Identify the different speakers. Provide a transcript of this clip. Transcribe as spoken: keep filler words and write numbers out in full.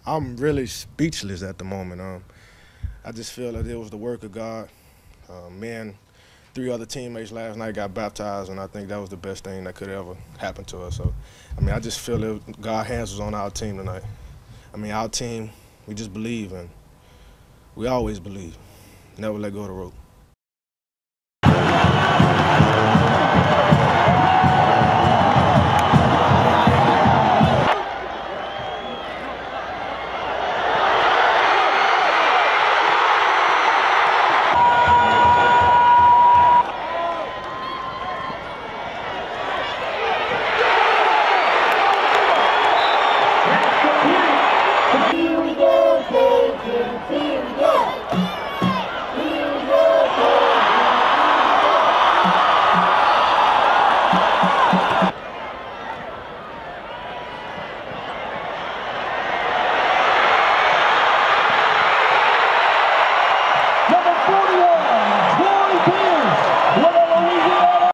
Speaker 1: I'm really speechless at the moment. Um, I just feel that it was the work of God. Uh, me and three other teammates last night got baptized, and I think that was the best thing that could ever happen to us. So, I mean, I just feel that God's hands was on our team tonight. I mean, our team, we just believe, and we always believe. Never let go of the rope.